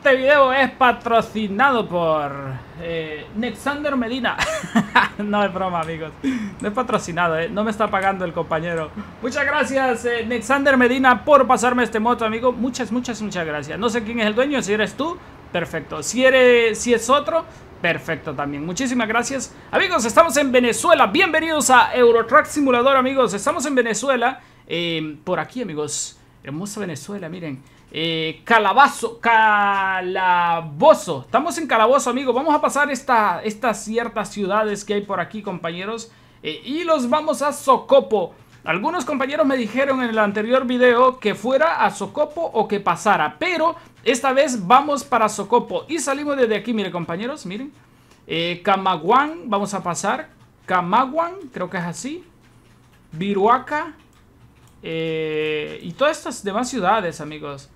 Este video es patrocinado por Nexander Medina. No es broma, amigos. No es patrocinado, no me está pagando el compañero. Muchas gracias, Nexander Medina, por pasarme este moto, amigo. Muchas gracias. No sé quién es el dueño, si eres tú, perfecto. Si es otro, perfecto también. Muchísimas gracias. Amigos, estamos en Venezuela. Bienvenidos a Euro Truck Simulator, amigos. Estamos en Venezuela. Por aquí, amigos. Hermosa Venezuela, miren. Calabozo. Estamos en Calabozo, amigos. Vamos a pasar estas ciertas ciudades que hay por aquí, compañeros. Y los vamos a Socopo. Algunos compañeros me dijeron en el anterior video que fuera a Socopo o que pasara, pero esta vez vamos para Socopo. Y salimos desde aquí, miren, compañeros, miren. Camagüán, vamos a pasar. Camagüán, creo que es así. Viruaca. Y todas estas demás ciudades, amigos.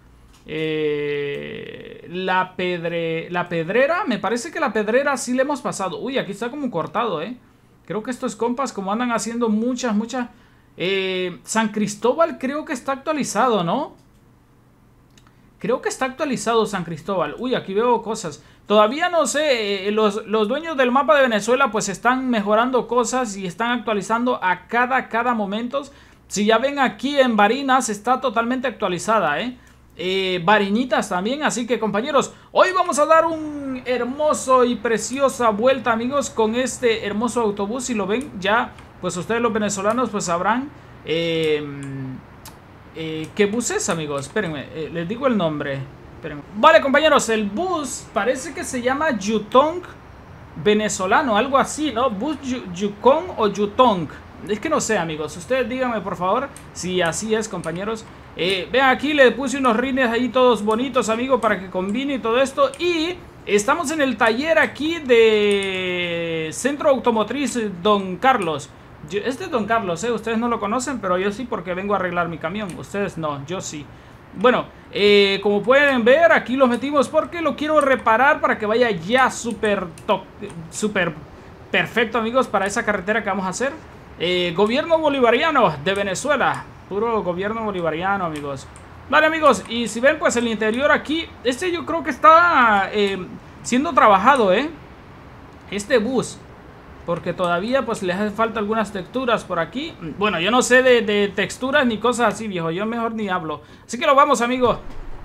La Pedrera, me parece que la Pedrera sí le hemos pasado. Uy, aquí está como cortado, creo que estos compas como andan haciendo muchas. San Cristóbal creo que está actualizado, ¿no? Creo que está actualizado San Cristóbal. Uy, aquí veo cosas. Todavía no sé, los dueños del mapa de Venezuela pues están mejorando cosas y están actualizando a cada momento. Si ya ven aquí en Barinas está totalmente actualizada, Bariñitas también, así que compañeros, hoy vamos a dar un hermoso y preciosa vuelta, amigos, con este hermoso autobús. Si lo ven ya, pues ustedes los venezolanos pues sabrán qué bus es, amigos. Espérenme, les digo el nombre. Espérenme. Vale, compañeros, el bus parece que se llama Yutong venezolano, algo así, ¿no? Bus Yukon o Yutong. Es que no sé, amigos. Ustedes díganme, por favor, si así es, compañeros. Vean, aquí le puse unos rines ahí todos bonitos, amigos, para que combine y todo esto. Y estamos en el taller aquí de Centro Automotriz Don Carlos. Este es Don Carlos, ustedes no lo conocen, pero yo sí, porque vengo a arreglar mi camión. Ustedes no, yo sí. Bueno, como pueden ver, aquí lo metimos porque lo quiero reparar para que vaya ya súper perfecto, amigos, para esa carretera que vamos a hacer. Gobierno bolivariano de Venezuela. Puro gobierno bolivariano, amigos. Vale, amigos, y si ven pues el interior aquí, yo creo que está siendo trabajado, este bus, porque todavía pues le hace falta algunas texturas por aquí. Bueno, yo no sé de texturas ni cosas así, viejo. Yo mejor ni hablo. Así que lo vamos, amigos.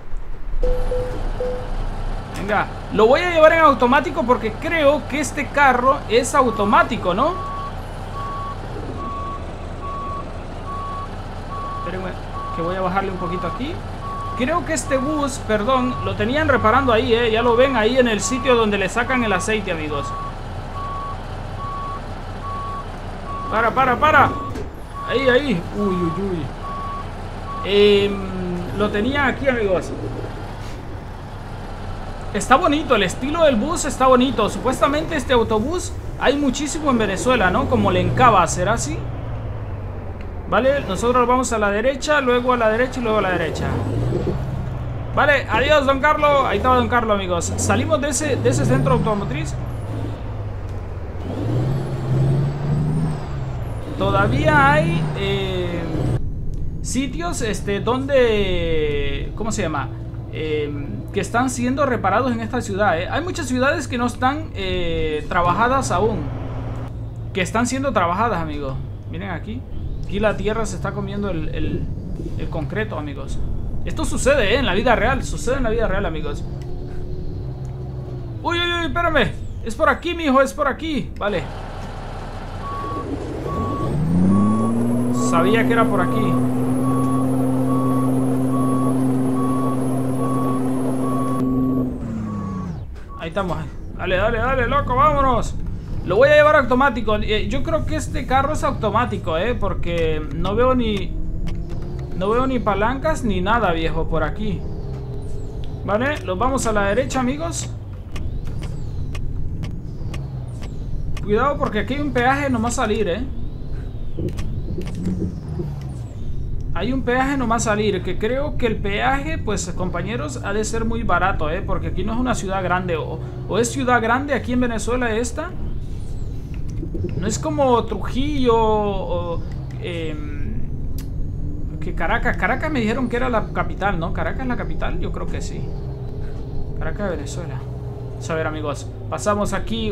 Venga, lo voy a llevar en automático porque creo que este carro es automático, ¿no? Espérenme, que voy a bajarle un poquito aquí. Creo que este bus, perdón, lo tenían reparando ahí, ya lo ven ahí en el sitio donde le sacan el aceite, amigos. Para. Ahí. Uy. Lo tenía aquí, amigos. Está bonito, el estilo del bus está bonito. Supuestamente este autobús hay muchísimo en Venezuela, ¿no? Como Lencaba, ¿será así? Vale, nosotros vamos a la derecha, luego a la derecha y luego a la derecha. Vale, adiós, Don Carlos. Ahí estaba Don Carlos, amigos. Salimos de ese centro automotriz. Todavía hay sitios donde, ¿cómo se llama? Que están siendo reparados en esta ciudad, Hay muchas ciudades que no están trabajadas aún, que están siendo trabajadas, amigos. Miren aquí. Aquí la tierra se está comiendo el concreto, amigos. Esto sucede, en la vida real. Sucede en la vida real, amigos. Uy, espérame. Es por aquí, mijo, es por aquí. Vale. Sabía que era por aquí. Ahí estamos. Dale, loco, vámonos. Lo voy a llevar automático. Yo creo que este carro es automático, porque no veo ni palancas ni nada, viejo, por aquí. Vale, los vamos a la derecha, amigos. Cuidado porque aquí hay un peaje nomás salir, Hay un peaje nomás salir, que creo que el peaje, pues, compañeros, ha de ser muy barato, porque aquí no es una ciudad grande. O es ciudad grande aquí en Venezuela esta. No es como Trujillo o que Caracas. Caracas me dijeron que era la capital, ¿no? ¿Caracas es la capital? Yo creo que sí. Para acá, Venezuela. Vamos a ver, amigos. Pasamos aquí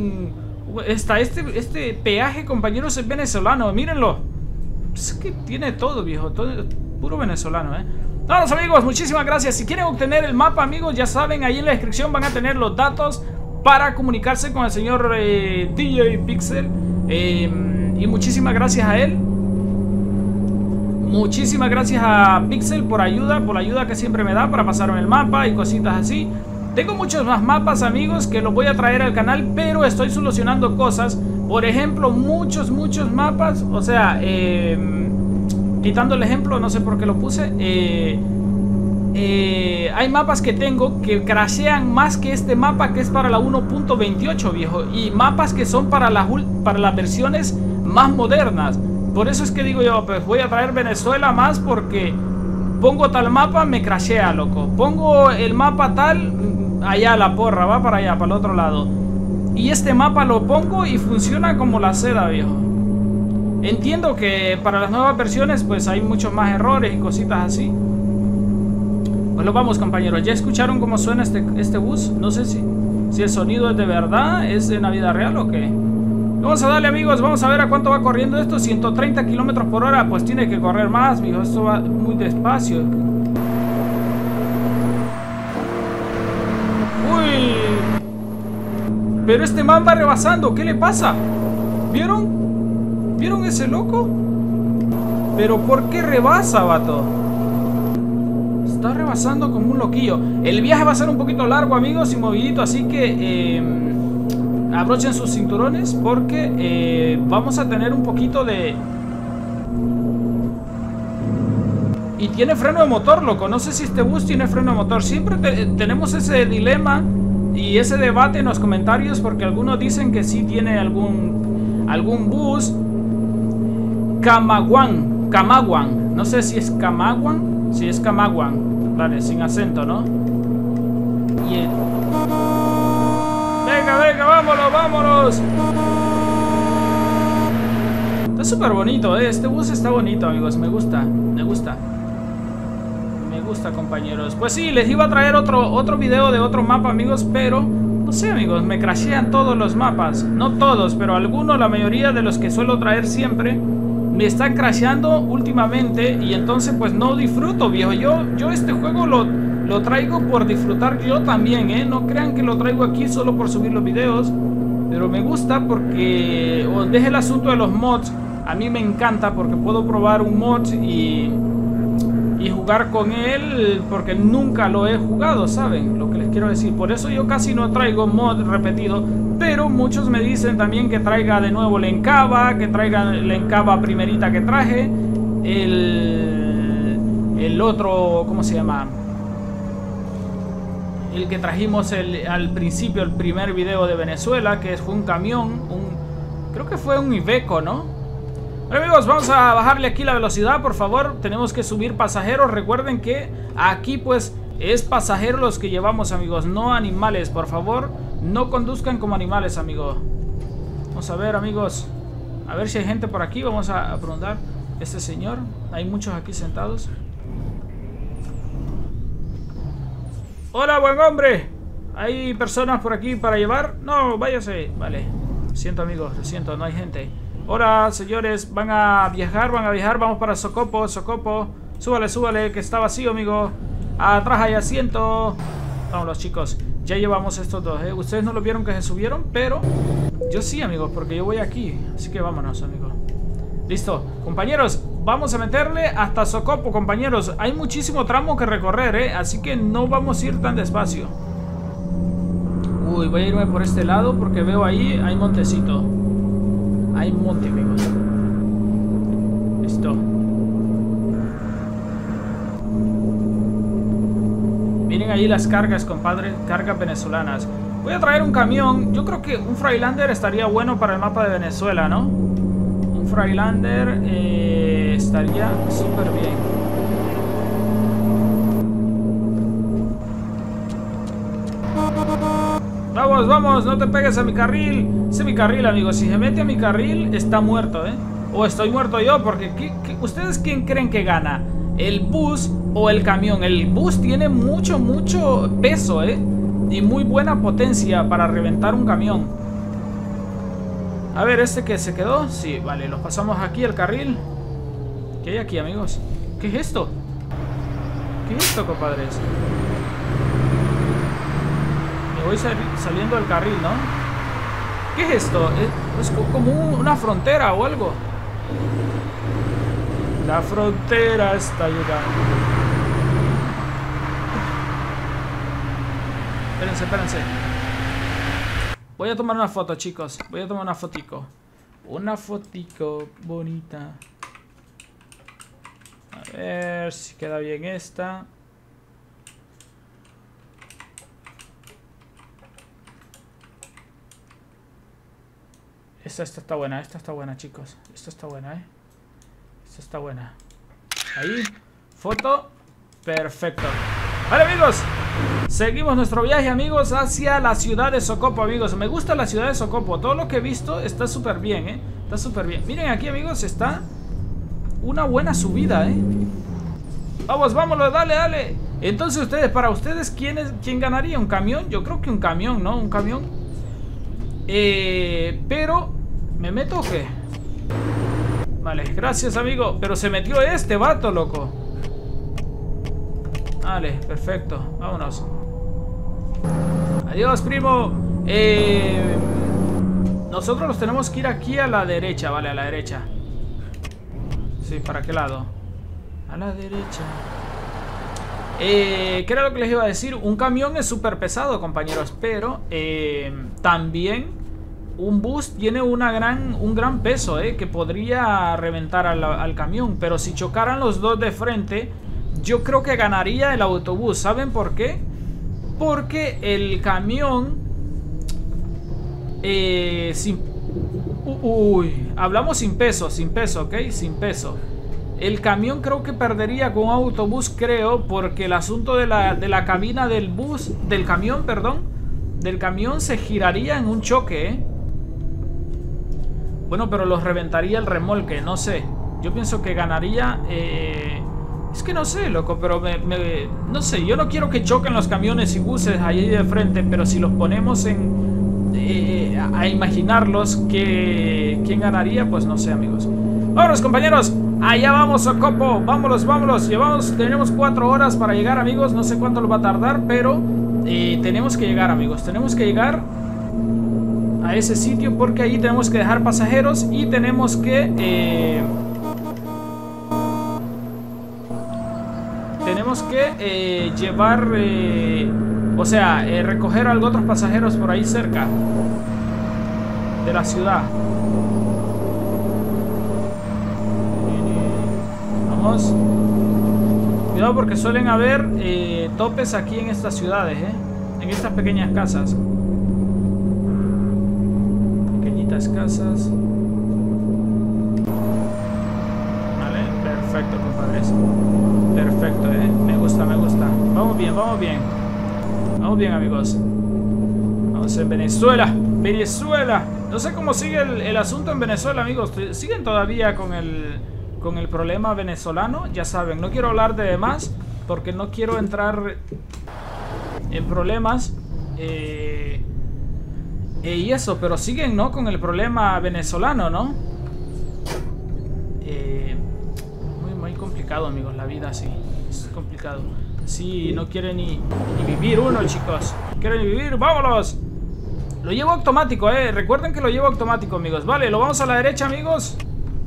este peaje, compañeros, es venezolano. Mírenlo. Es que tiene todo, viejo. Todo, puro venezolano, Vamos, amigos, muchísimas gracias. Si quieren obtener el mapa, amigos, ya saben, ahí en la descripción van a tener los datos para comunicarse con el señor DJ Pixel. Y muchísimas gracias a él. Muchísimas gracias a Pixel por la ayuda que siempre me da para pasarme el mapa y cositas así. Tengo muchos más mapas, amigos, que los voy a traer al canal, pero estoy solucionando cosas. Por ejemplo, muchos mapas. O sea, quitando el ejemplo, no sé por qué lo puse. Hay mapas que tengo que crashean más que este mapa, que es para la 1.28, viejo. Y mapas que son para las versiones más modernas. Por eso es que digo yo, pues voy a traer Venezuela más, porque pongo tal mapa, me crashea, loco. Pongo el mapa tal, allá la porra, va para allá, para el otro lado. Y este mapa lo pongo y funciona como la seda, viejo. Entiendo que para las nuevas versiones pues hay muchos más errores y cositas así. Pues lo vamos, compañeros. ¿Ya escucharon cómo suena este bus? No sé si el sonido es de verdad, es en la vida real o qué. Vamos a darle, amigos, vamos a ver a cuánto va corriendo esto. 130 kilómetros por hora, pues tiene que correr más, mijo. Esto va muy despacio. Uy. Pero este man va rebasando, ¿qué le pasa? ¿Vieron? ¿Vieron ese loco? Pero ¿por qué rebasa, vato? Está rebasando como un loquillo. El viaje va a ser un poquito largo, amigos, y movidito, así que abrochen sus cinturones, porque vamos a tener un poquito de... Y tiene freno de motor, loco. No sé si este bus tiene freno de motor. Siempre tenemos ese dilema y ese debate en los comentarios, porque algunos dicen que sí tiene algún bus. Camagüey. No sé si es Camagüey. Si es Camagüey. Vale, sin acento, ¿no? Y Venga, vámonos. Está súper bonito, Este bus está bonito, amigos. Me gusta, compañeros. Pues sí, les iba a traer otro video de otro mapa, amigos, pero no sé, amigos, me crashean todos los mapas. No todos, pero algunos, la mayoría de los que suelo traer siempre, me están crasheando últimamente. Y entonces pues no disfruto, viejo. Yo este juego lo traigo por disfrutar yo también, No crean que lo traigo aquí solo por subir los videos. Pero me gusta porque... Os deje el asunto de los mods. A mí me encanta porque puedo probar un mod y jugar con él, porque nunca lo he jugado, ¿saben? Lo que les quiero decir. Por eso yo casi no traigo mod repetido. Pero muchos me dicen también que traiga de nuevo la Encaba, que traiga la Encaba primerita que traje. El otro, ¿cómo se llama? El que trajimos al principio, el primer video de Venezuela, que fue un camión, creo que fue un Iveco, ¿no? Bueno, amigos, vamos a bajarle aquí la velocidad, por favor. Tenemos que subir pasajeros. Recuerden que aquí pues es pasajeros los que llevamos, amigos, no animales. Por favor, no conduzcan como animales, amigos. Vamos a ver, amigos, a ver si hay gente por aquí. Vamos a preguntar. Este señor, hay muchos aquí sentados. Hola, buen hombre. ¿Hay personas por aquí para llevar? No, váyase. Vale, lo siento, amigos, lo siento, no hay gente. Hola, señores, van a viajar, vamos para Socopo. Súbale, que está vacío, amigo. Atrás hay asiento. Vámonos, chicos, ya llevamos estos dos, Ustedes no lo vieron que se subieron, pero yo sí, amigos, porque yo voy aquí. Así que vámonos, amigos. Listo, compañeros, vamos a meterle hasta Socopo, compañeros. Hay muchísimo tramo que recorrer, así que no vamos a ir tan despacio. Uy, voy a irme por este lado porque veo ahí, hay montecito. Hay monte, amigos. Listo. Miren ahí las cargas, compadre. Cargas venezolanas. Voy a traer un camión. Yo creo que un Freilander estaría bueno para el mapa de Venezuela, ¿no? Un Freilander estaría súper bien. Vamos, no te pegues a mi carril. Ese es mi carril, amigos. Si se mete a mi carril, está muerto, O estoy muerto yo, porque ¿ustedes quién creen que gana? ¿El bus o el camión? El bus tiene mucho peso, y muy buena potencia para reventar un camión. A ver, este que se quedó. Sí, vale, los pasamos aquí el carril. ¿Qué hay aquí, amigos? ¿Qué es esto? ¿Qué es esto, compadres? Me voy saliendo del carril, ¿no? ¿Qué es esto? Es como una frontera o algo. La frontera está llegando. Espérense, espérense. Voy a tomar una foto, chicos. Voy a tomar una fotico. Una fotico bonita. A ver si queda bien esta. Esta está buena, chicos. Esta está buena, Esta está buena. Ahí, foto. Perfecto. Vale, amigos. Seguimos nuestro viaje, amigos, hacia la ciudad de Socopo, amigos. Me gusta la ciudad de Socopo. Todo lo que he visto está súper bien, Está súper bien. Miren aquí, amigos, está una buena subida, Vamos, vámonos, dale, dale. Entonces ustedes, para ustedes, ¿quién ganaría? ¿Un camión? Yo creo que un camión, ¿no? Un camión. Pero, ¿me meto o qué? Vale, gracias, amigo. Pero se metió este vato, loco. Vale, perfecto. Vámonos. Adiós, primo. Nosotros nos tenemos que ir aquí a la derecha, vale, a la derecha. Sí, ¿para qué lado? A la derecha. ¿Qué era lo que les iba a decir? Un camión es súper pesado, compañeros. Pero también un bus tiene un gran peso, que podría reventar al camión. Pero si chocaran los dos de frente, yo creo que ganaría el autobús. ¿Saben por qué? Porque el camión hablamos sin peso, ¿ok? Sin peso. El camión creo que perdería con un autobús, creo, porque el asunto de la cabina del bus, del camión, perdón, del camión se giraría en un choque, Bueno, pero los reventaría el remolque, no sé. Yo pienso que ganaría... Es que no sé, loco, pero no sé, yo no quiero que choquen los camiones y buses ahí de frente, pero si los ponemos a imaginarlos, ¿quién ganaría? Pues no sé, amigos. Vámonos, compañeros. Allá vamos, Socopo. Vámonos, vámonos. Tenemos 4 horas para llegar, amigos. No sé cuánto lo va a tardar, pero tenemos que llegar, amigos. Tenemos que llegar a ese sitio porque allí tenemos que dejar pasajeros y tenemos que... llevar... o sea, recoger a algunos otros pasajeros por ahí cerca de la ciudad. Vamos. Cuidado porque suelen haber topes aquí en estas ciudades, en estas pequeñas casas. Pequeñitas casas. Vale, perfecto, compadres. Perfecto, me gusta, me gusta. Vamos bien, vamos bien. Vamos bien, amigos. Vamos en Venezuela. Venezuela. No sé cómo sigue el asunto en Venezuela, amigos. ¿Siguen todavía con el problema venezolano? Ya saben, no quiero hablar de más porque no quiero entrar en problemas. Y eso, pero siguen, ¿no? Con el problema venezolano, ¿no? Muy complicado, amigos, la vida así. Es complicado. Sí, no quiere ni vivir uno, chicos. No quiere ni vivir, vámonos. Lo llevo automático, recuerden que lo llevo automático, amigos. Vale, lo vamos a la derecha, amigos.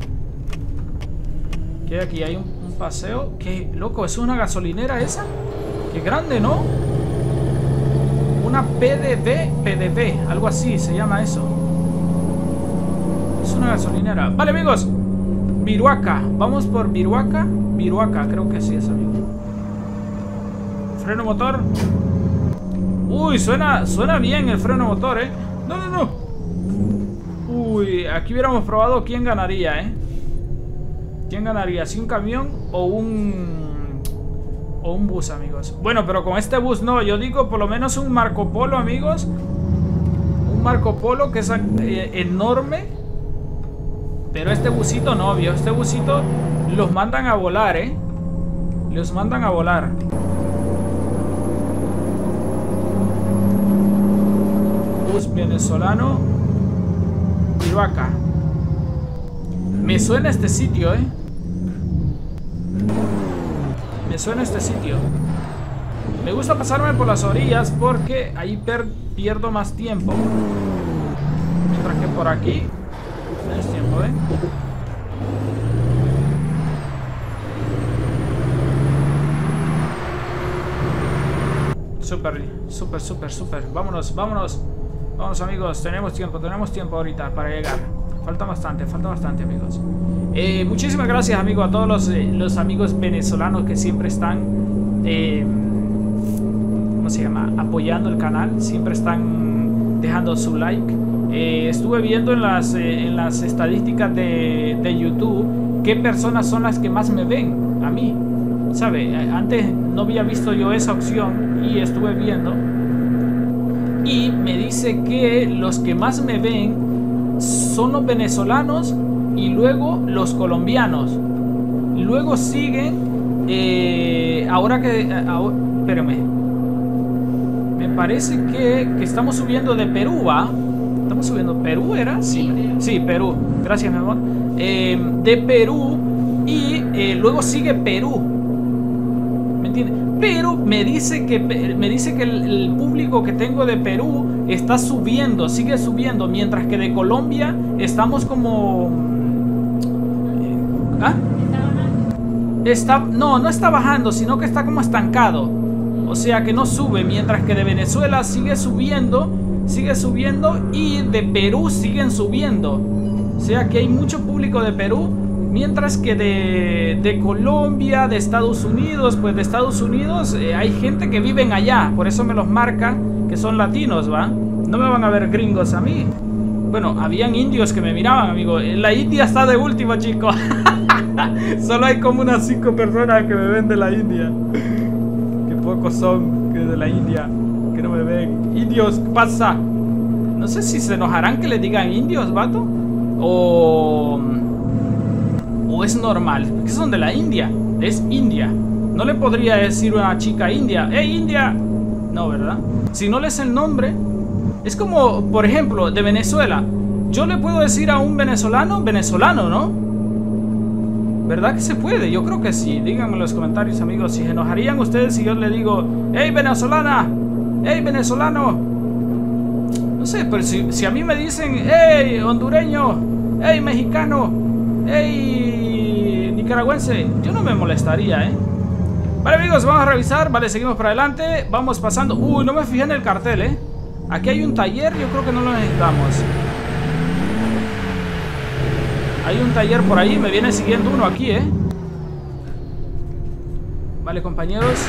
¿Qué aquí? Hay un paseo. ¿Qué? Loco, ¿es una gasolinera esa? Qué grande, ¿no? Una PDB, algo así se llama eso. Es una gasolinera. Vale, amigos. Viruaca. Vamos por Viruaca. Viruaca, creo que sí es, amigo. Freno motor. Uy, suena bien el freno motor, No, no, no. Uy, aquí hubiéramos probado quién ganaría, ¿Quién ganaría? ¿Si un camión o un bus, amigos? Bueno, pero con este bus no. Yo digo por lo menos un Marco Polo, amigos. Un Marco Polo que es enorme. Pero este busito no, obvio. Este busito los mandan a volar, Los mandan a volar. venezolano. Iruaca. Me suena este sitio, Me suena este sitio. Me gusta pasarme por las orillas porque ahí pierdo más tiempo. Mientras que por aquí menos tiempo, Súper. Vámonos. Vamos, amigos. Tenemos tiempo ahorita para llegar. Falta bastante, amigos. Muchísimas gracias, amigos, a todos los amigos venezolanos que siempre están, ¿cómo se llama? Apoyando el canal. Siempre están dejando su like. Estuve viendo en las estadísticas de YouTube qué personas son las que más me ven a mí. ¿Sabe? Antes no había visto yo esa opción y estuve viendo. Y me dice que los que más me ven son los venezolanos y luego los colombianos. Luego siguen, espérame. Me parece que estamos subiendo de Perú, ¿va? Estamos subiendo. ¿Perú era? Sí, Perú. Gracias, mi amor. De Perú y luego sigue Perú. ¿Me entiendes? Pero me dice que el público que tengo de Perú está subiendo, sigue subiendo, mientras que de Colombia estamos como... No está bajando, sino que está como estancado. O sea que no sube, mientras que de Venezuela sigue subiendo y de Perú siguen subiendo. O sea que hay mucho público de Perú, mientras que de Colombia, de Estados Unidos, pues de Estados Unidos hay gente que viven allá. Por eso me los marca que son latinos, ¿va? No me van a ver gringos a mí. Bueno, habían indios que me miraban, amigo. La India está de último, chicos. Solo hay como unas 5 personas que me ven de la India. Qué pocos son que de la India que no me ven. Indios, ¿qué pasa? No sé si se enojarán que les digan indios, vato. O es normal. ¿Qué son de la India? Es India. No le podría decir a una chica india: ¡Hey, India! No, ¿verdad? Si no le sé el nombre. Es como, por ejemplo, de Venezuela. Yo le puedo decir a un venezolano, ¿no? ¿Verdad que se puede? Yo creo que sí. Díganme en los comentarios, amigos, si se enojarían ustedes si yo le digo: ¡Hey, venezolana! ¡Hey, venezolano! No sé, pero si a mí me dicen: ¡Hey, hondureño! ¡Hey, mexicano! ¡Hey, nicaragüense! Yo no me molestaría, Vale, amigos, vamos a revisar. Vale, seguimos para adelante. Vamos pasando. Uy, no me fijé en el cartel, Aquí hay un taller, yo creo que no lo necesitamos. Hay un taller por ahí, me viene siguiendo uno aquí, Vale, compañeros.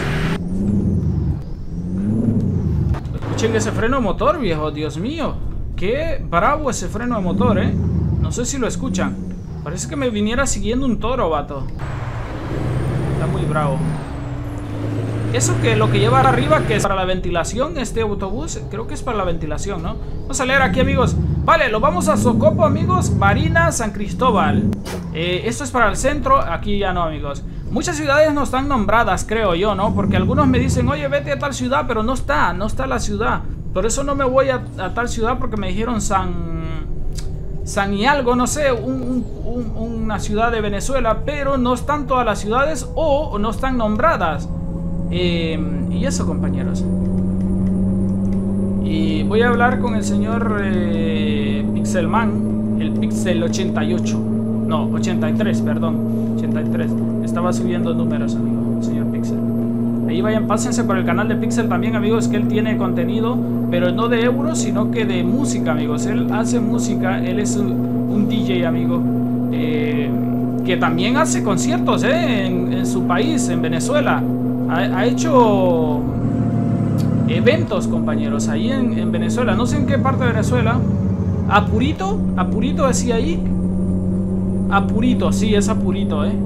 Escuchen ese freno de motor, viejo, Dios mío. Qué bravo ese freno de motor, No sé si lo escuchan. Parece que me viniera siguiendo un toro, vato. Está muy bravo. Eso que lo que lleva arriba, que es para la ventilación, este autobús, creo que es para la ventilación, ¿no? Vamos a leer aquí, amigos. Vale, lo vamos a Socopo, amigos. Barinas, San Cristóbal. Esto es para el centro, aquí ya no, amigos. Muchas ciudades no están nombradas, creo yo, ¿no? Porque algunos me dicen: oye, vete a tal ciudad, pero no está la ciudad. Por eso no me voy a tal ciudad, porque me dijeron San y algo, no sé, una ciudad de Venezuela, pero no están todas las ciudades o no están nombradas. Y eso, compañeros. Y voy a hablar con el señor Pixelman, el Pixel 88. No, 83, perdón. 83. Estaba subiendo números, amigo, el señor Pixel. Ahí vayan, pásense por el canal de Pixel también, amigos, que él tiene contenido, pero no de euros, sino que de música, amigos. Él hace música, él es un DJ, amigo, que también hace conciertos, en su país, en Venezuela. Ha hecho eventos, compañeros, ahí en Venezuela. No sé en qué parte de Venezuela. Apurito decía ahí. Apurito, sí, es Apurito, Apurito.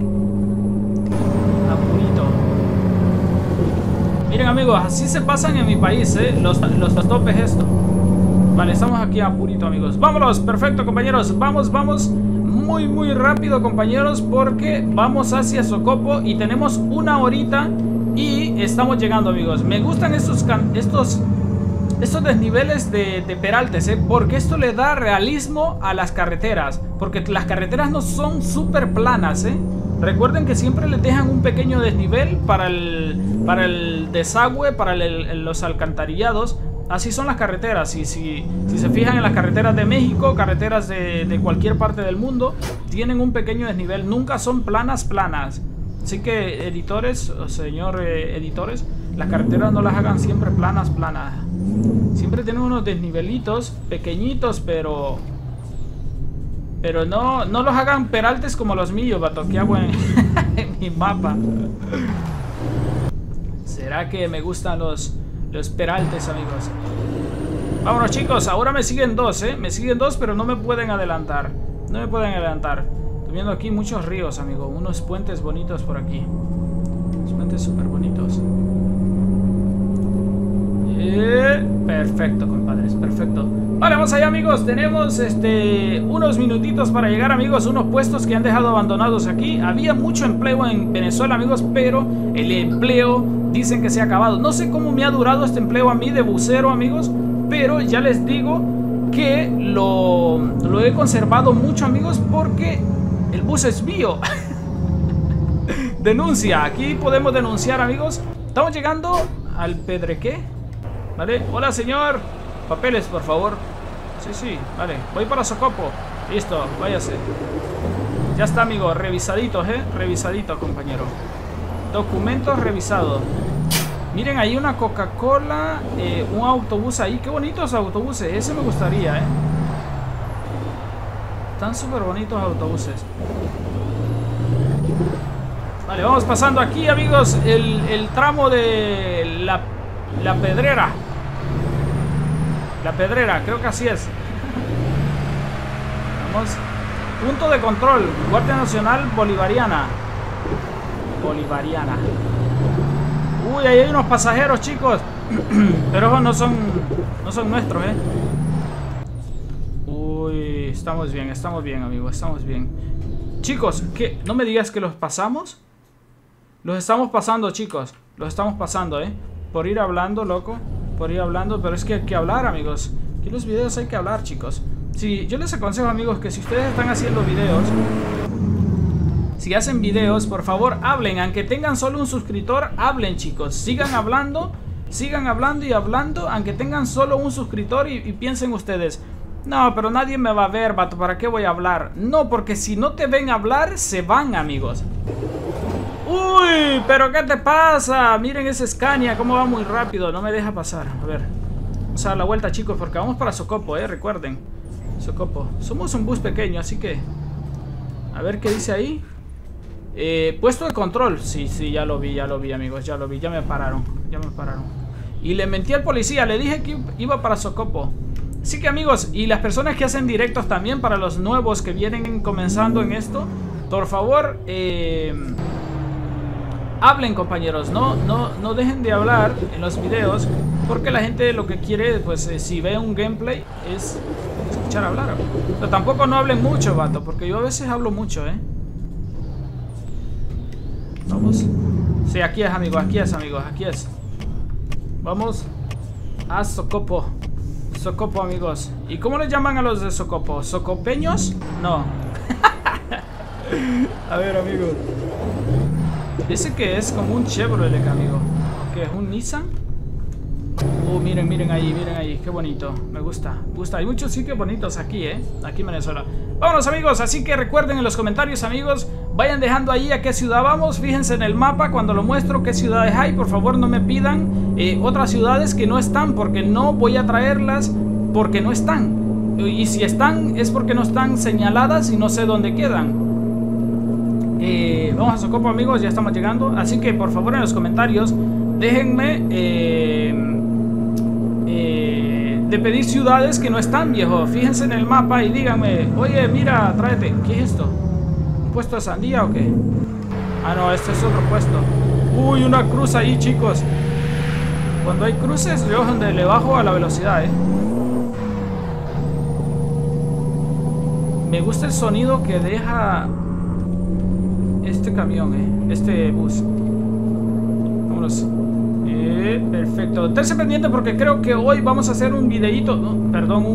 Miren, amigos, así se pasan en mi país, los topes esto. Vale, estamos aquí a Apurito, amigos. Vámonos, perfecto, compañeros. Vamos muy rápido, compañeros, porque vamos hacia Socopo y tenemos 1 horita y estamos llegando, amigos. Me gustan estos estos desniveles de peraltes, porque esto le da realismo a las carreteras, porque las carreteras no son súper planas, recuerden que siempre les dejan un pequeño desnivel para el desagüe, para los alcantarillados. Así son las carreteras. Y si se fijan en las carreteras de México, carreteras de cualquier parte del mundo, tienen un pequeño desnivel, nunca son planas. Así que editores, editores, las carreteras no las hagan siempre planas. Siempre tienen unos desnivelitos pequeñitos, pero no los hagan peraltes como los míos, vato, que hago en mi mapa. ¿Será que me gustan los peraltes, amigos? Vámonos, chicos, ahora me siguen dos, me siguen dos, pero no me pueden adelantar. Estoy viendo aquí muchos ríos, amigo, unos puentes bonitos por aquí. Unos puentes súper bonitos. Perfecto, compadres, perfecto. Vale, vamos allá, amigos. Tenemos unos minutitos para llegar, amigos, unos puestos que han dejado abandonados aquí. Había mucho empleo en Venezuela, amigos, pero el empleo dicen que se ha acabado. No sé cómo me ha durado este empleo a mí de bucero, amigos, pero ya les digo que lo he conservado mucho, amigos, porque el bus es mío. Denuncia, aquí podemos denunciar, amigos. Estamos llegando al Pedrequé. Vale, hola, señor. Papeles, por favor. Sí, vale, voy para Socopo. Listo, váyase. Ya está, amigo, revisaditos, revisadito, compañero. Documentos revisados. Miren, ahí una Coca-Cola, un autobús ahí. Qué bonitos autobuses, ese me gustaría, Están súper bonitos autobuses. Vale, vamos pasando aquí, amigos, el tramo de la Pedrera. La Pedrera, creo que así es. Vamos. Punto de control, Guardia Nacional Bolivariana. Uy, ahí hay unos pasajeros, chicos. Pero no son nuestros, Uy, estamos bien, amigo, estamos bien. Chicos, ¿qué? ¿No me digas que los pasamos? Los estamos pasando, chicos. Los estamos pasando, por ir hablando, loco. Por ir hablando, pero es que hay que hablar, amigos. Aquí en los videos hay que hablar, chicos. Sí, yo les aconsejo, amigos, que si ustedes están haciendo videos, si hacen videos, por favor, hablen. Aunque tengan solo un suscriptor, hablen, chicos. Sigan hablando y hablando, aunque tengan solo un suscriptor y piensen ustedes, no, pero nadie me va a ver, vato, ¿para qué voy a hablar? No, porque si no te ven hablar, se van, amigos. Uy, pero ¿qué te pasa? Miren ese Scania, cómo va muy rápido. No me deja pasar, a ver. Vamos a dar la vuelta, chicos, porque vamos para Socopo, recuerden. Socopo, somos un bus pequeño, así que a ver qué dice ahí. Puesto de control. Sí, ya lo vi, amigos, ya me pararon. Y le mentí al policía, le dije que iba para Socopo. Así que, amigos, y las personas que hacen directos también, para los nuevos que vienen comenzando en esto, por favor, hablen, compañeros, no dejen de hablar en los videos, porque la gente lo que quiere, pues, si ve un gameplay, es escuchar hablar. Pero tampoco no hablen mucho, vato, porque yo a veces hablo mucho, Vamos. Sí, aquí es, amigos, aquí es. Vamos a Socopo. Socopo, amigos. ¿Y cómo le llaman a los de Socopo? ¿Socopeños? No. A ver, amigos. Dice que es como un Chevrolet, amigo. ¿Qué es un Nissan? Miren ahí, qué bonito. Me gusta. Hay muchos sitios bonitos aquí, aquí en Venezuela. Vámonos, amigos, así que recuerden en los comentarios, amigos, vayan dejando ahí a qué ciudad vamos. Fíjense en el mapa cuando lo muestro qué ciudades hay. Por favor, no me pidan otras ciudades que no están, porque no voy a traerlas porque no están. Y si están es porque no están señaladas y no sé dónde quedan. Vamos a Socopo, amigos, ya estamos llegando. Así que por favor en los comentarios déjenme de pedir ciudades que no están, viejo. Fíjense en el mapa y díganme, oye, mira, tráete. ¿Qué es esto? ¿Un puesto de sandía o qué? Ah, no, este es otro puesto. Uy, una cruz ahí, chicos. Cuando hay cruces, yo donde le bajo a la velocidad, Me gusta el sonido que deja este camión, este bus. Vámonos. Perfecto. Esténse pendiente porque creo que hoy vamos a hacer un videíto, no, perdón,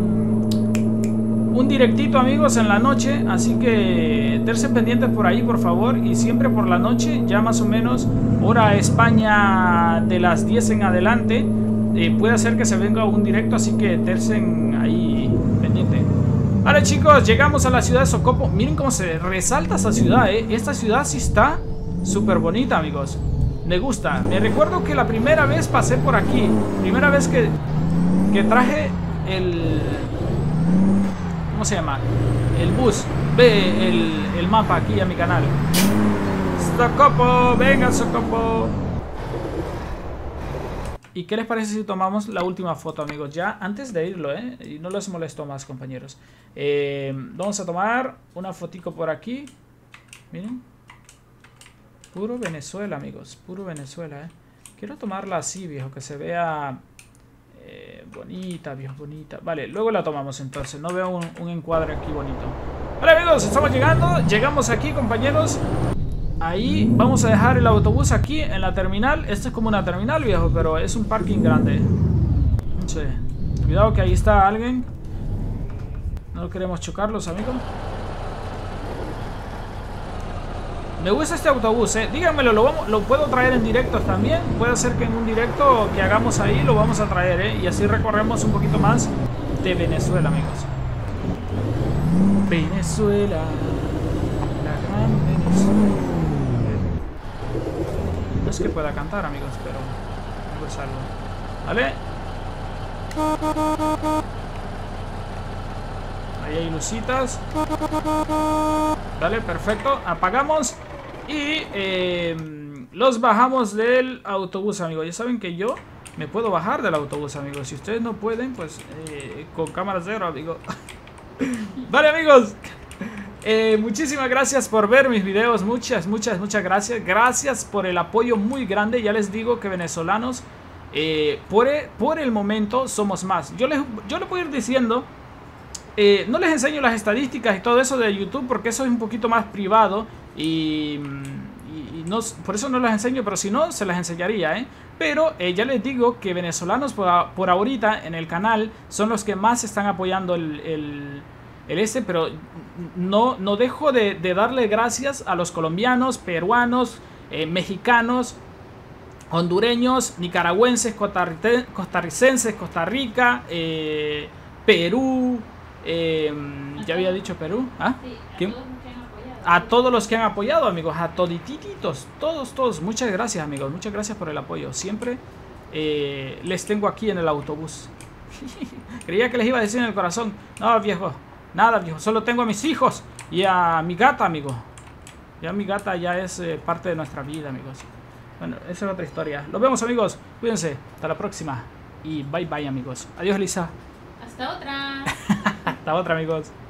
un directito, amigos, en la noche. Así que esténse pendientes por ahí, por favor. Y siempre por la noche, ya más o menos hora España de las 10 en adelante, puede ser que se venga un directo. Así que esténse ahí pendiente. Vale, chicos, llegamos a la ciudad de Socopo. Miren cómo se resalta esa ciudad, Esta ciudad sí está súper bonita, amigos. Me gusta. Me recuerdo que la primera vez pasé por aquí. Primera vez que traje el... ¿Cómo se llama? El bus. Ve el mapa aquí a mi canal. Socopo, venga Socopo. ¿Y qué les parece si tomamos la última foto, amigos? Ya antes de irlo, y no les molesto más, compañeros. Vamos a tomar una fotico por aquí. Miren. Puro Venezuela, amigos. Puro Venezuela, Quiero tomarla así, viejo, que se vea bonita, viejo, bonita. Vale, luego la tomamos entonces. No veo un encuadre aquí bonito. Vale, amigos, estamos llegando. Llegamos aquí, compañeros. Ahí vamos a dejar el autobús aquí en la terminal. Esto es como una terminal, viejo, pero es un parking grande. No sé. Cuidado que ahí está alguien. No queremos chocarlos, amigos. Me gusta este autobús, Díganmelo, lo puedo traer en directos también. Puede ser que en un directo que hagamos ahí lo vamos a traer, Y así recorremos un poquito más de Venezuela, amigos. Venezuela. La gran Venezuela. No es que pueda cantar, amigos, pero vamos a algo. ¿Vale? Ahí hay lucitas. Vale, perfecto. Apagamos. Y los bajamos del autobús, amigos. Ya saben que yo me puedo bajar del autobús, amigos. Si ustedes no pueden, pues con cámara cero, amigos. Vale, amigos. Muchísimas gracias por ver mis videos. Muchas gracias. Gracias por el apoyo muy grande. Ya les digo que venezolanos, por el momento, somos más. Yo les voy a ir diciendo. No les enseño las estadísticas y todo eso de YouTube porque eso es un poquito más privado y no, por eso no las enseño, pero si no, se las enseñaría, Pero ya les digo que venezolanos por ahorita en el canal son los que más están apoyando pero no dejo de darle gracias a los colombianos, peruanos, mexicanos, hondureños, nicaragüenses, costarricenses, Costa Rica, Perú. Ya había dicho Perú. Sí, a todos los que han apoyado, amigos. A todititos. Todos. Muchas gracias, amigos. Muchas gracias por el apoyo. Siempre les tengo aquí en el autobús. Creía que les iba a decir en el corazón. No, viejo. Nada, viejo. Solo tengo a mis hijos y a mi gata, amigo. Ya mi gata ya es parte de nuestra vida, amigos. Bueno, esa es otra historia. Nos vemos, amigos. Cuídense. Hasta la próxima. Y bye, amigos. Adiós, Lisa. Hasta otra. Hasta otra, amigos.